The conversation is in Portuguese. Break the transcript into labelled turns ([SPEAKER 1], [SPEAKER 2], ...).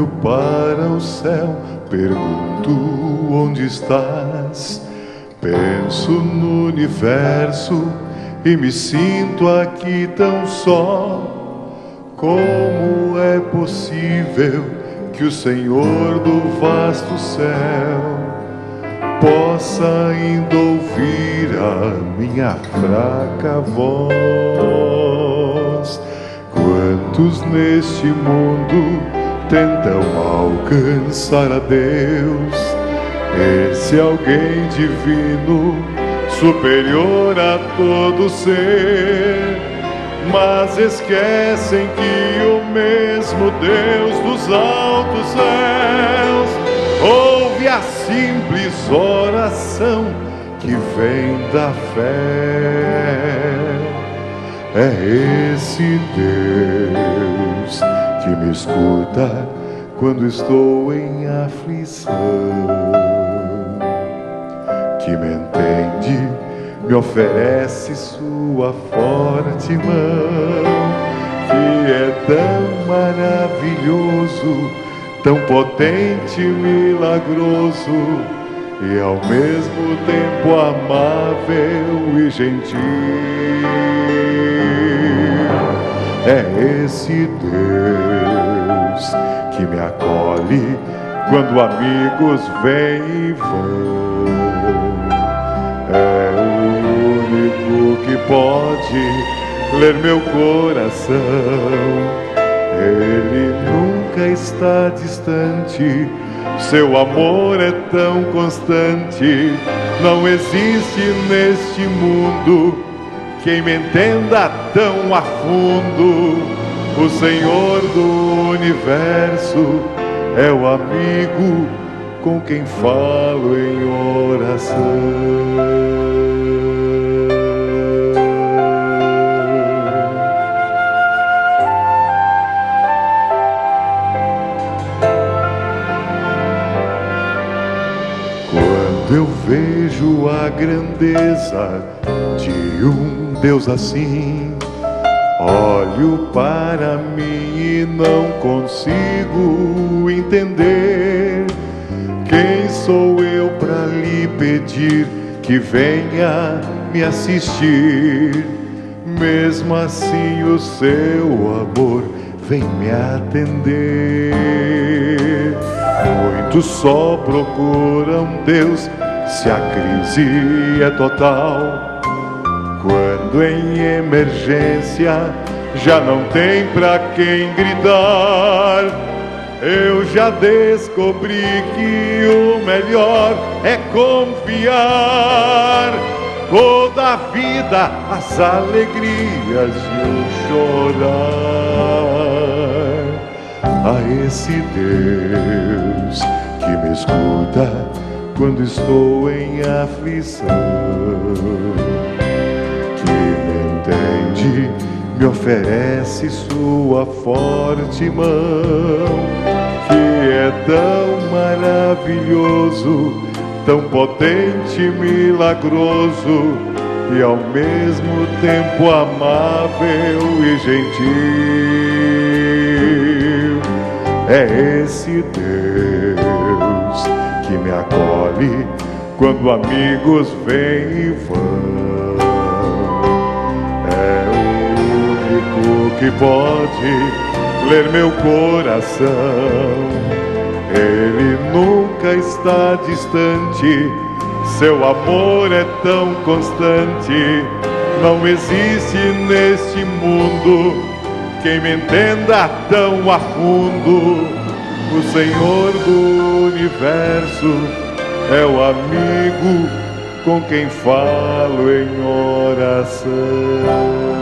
[SPEAKER 1] Olho para o céu, pergunto onde estás. Penso no universo e me sinto aqui tão só. Como é possível que o Senhor do vasto céu possa ainda ouvir a minha fraca voz? Quantos neste mundo tentam alcançar a Deus, esse alguém divino, superior a todo ser, mas esquecem que o mesmo Deus dos altos céus ouve a simples oração que vem da fé. É esse Deus que me escuta quando estou em aflição, que me entende, me oferece sua forte mão, que é tão maravilhoso, tão potente, milagroso e ao mesmo tempo amável e gentil. É esse Deus que me acolhe quando amigos vêm e vão. É o único que pode ler meu coração. Ele nunca está distante, seu amor é tão constante. Não existe neste mundo quem me entenda tão a fundo. O Senhor do universo é o amigo com quem falo em oração. Quando eu vejo a grandeza de um Deus assim, olho para mim e não consigo entender. Quem sou eu para lhe pedir que venha me assistir? Mesmo assim o seu amor vem me atender. Muitos só procuram Deus se a crise é total, quando em emergência já não tem pra quem gritar. Eu já descobri que o melhor é confiar. Toda a vida, as alegrias e o chorar. A esse Deus que me escuta quando estou em aflição, entende, me oferece sua forte mão, que é tão maravilhoso, tão potente, milagroso e ao mesmo tempo amável e gentil. É esse Deus que me acolhe quando amigos vêm e vão. Que pode ler meu coração. Ele nunca está distante, seu amor é tão constante. Não existe neste mundo quem me entenda tão a fundo. O Senhor do universo é o amigo com quem falo em oração.